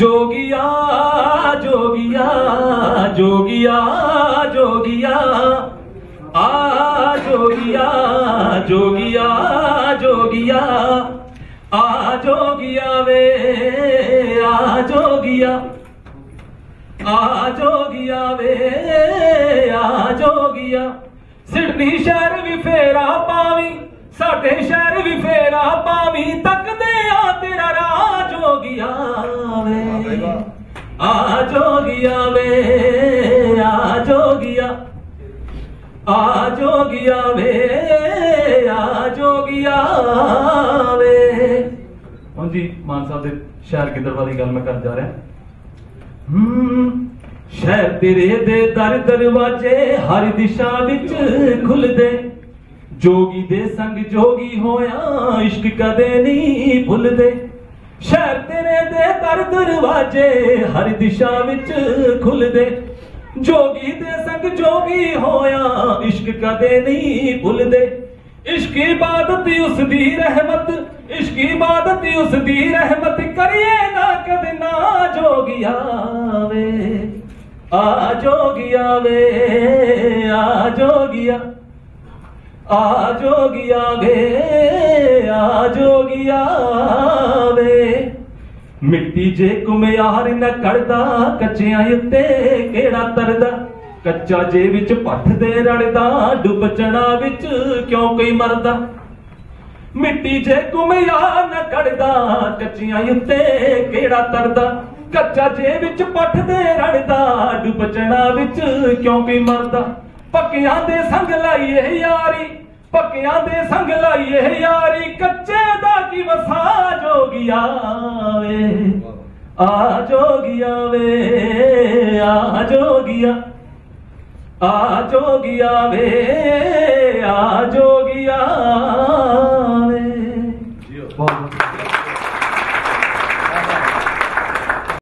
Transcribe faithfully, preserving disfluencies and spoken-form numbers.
जोगिया जोगिया जोगिया जोगिया आ जोगिया जोगिया जोगिया आ जोगिया वे आ जोगिया आ जोगिया वे आ जोगिया। Sydney शहर भी फेरा पावी साडे शहर भी फेरा पावी तकदे आ तेरा राह जोगिया वे आ जोगिया वे आ जोगिया आ जोगिया वे आ जोगिया वे। हाँ जी मान साहब दे शहर किधर वाली गल मैं कर जा रहा हूं। शहर तेरे दे दर दरवाजे हर दिशा विच खुलदे जोगी दे संग जोगी होया इश्क कदे नहीं भुलदे। शहर तेरे दे दर दरवाजे हर दिशा विच खुलदे जोगी दे संग जोगी होया इश्क कदे नहीं भुलदे। इश्क इबादत उसदी रहमत इश्क इबादत उसदी रहमत करिए ना कदे ना जोगिया वे आ जोगिया वे आ जोगिया आ जोगिया वे आ जोगिया वे। मिट्टी जे कुम्यार न करदा कच्चियां उत्ते केड़ा तरदा कच्चा जे विच पठ दे रड़दा डुब चना विच क्यों कोई मरदा। मिट्टी जे कुम्यार न करदा कच्चियां उत्ते केड़ा तरदा कच्चा जे विच पठ दे रड़दा डुब चना विच क्यों कोई मरदा। पक्कियां दे संग लाइए यारी पक्कियां दे संग लाइए यारी कच्चे दा की वसा जोगिया वे आ जोगिया वे आ जोगिया आ जोगिया वे आ जोगिया